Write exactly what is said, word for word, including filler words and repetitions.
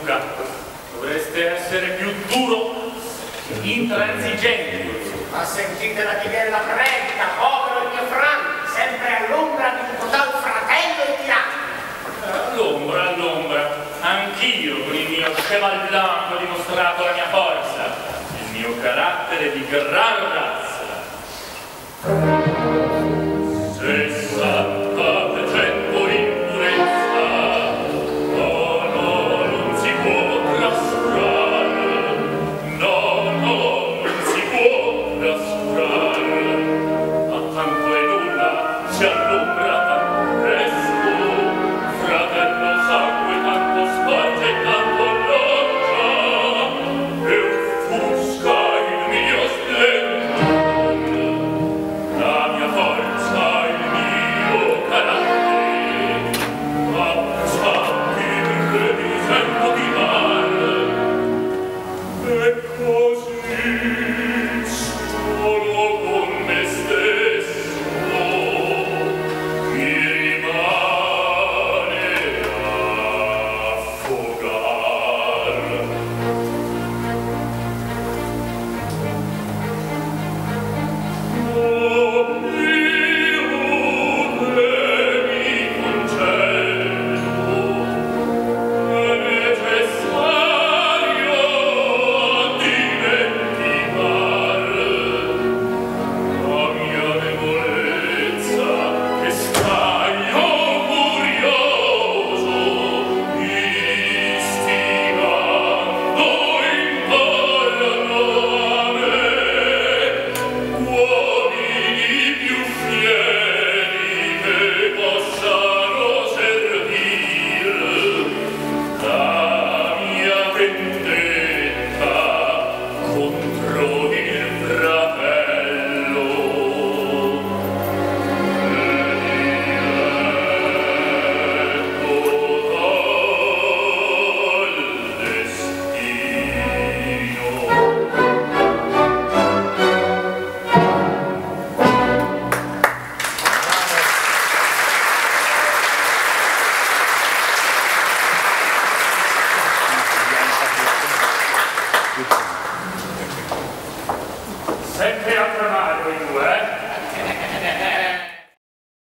duca, dovreste essere più duro, intransigente. Ma sentite da chi viene la predica, povero il mio Franco, sempre all'ombra di un total fratello e tiranno. All'ombra, all'ombra, anch'io con il mio cheval blanc ho dimostrato la mia forza, il mio carattere di gran razza.